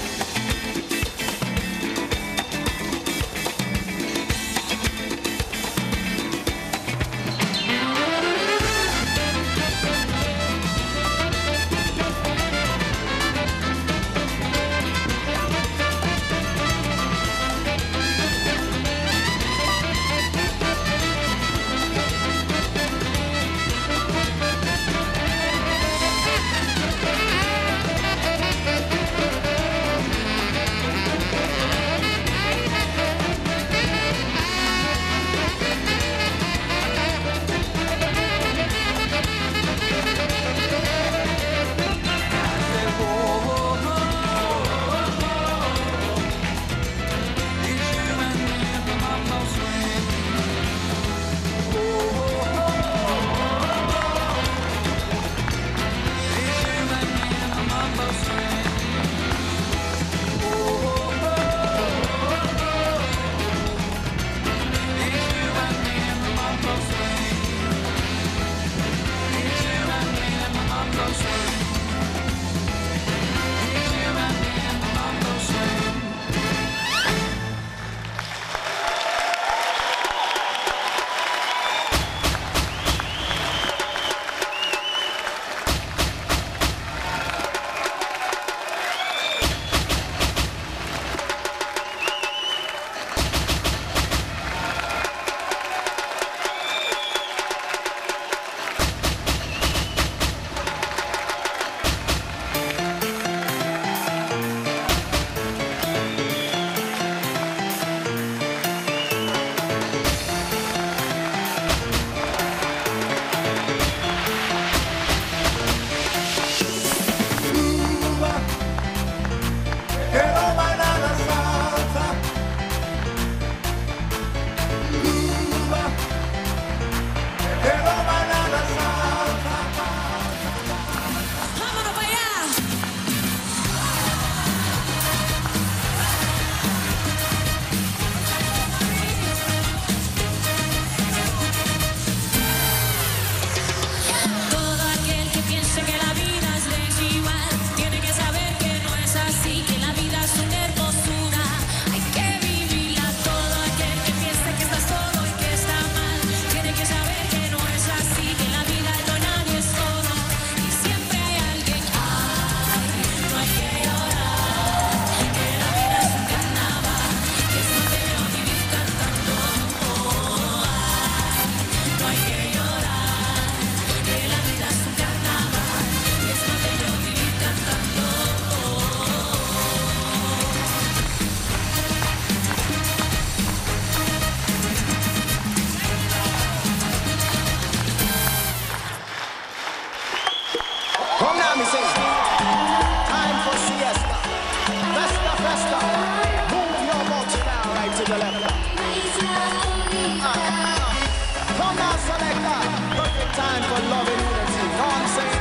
time for love and unity. Know what I'm saying?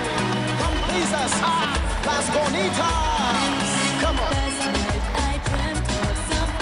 Come please us. Las Bonitas. Come on.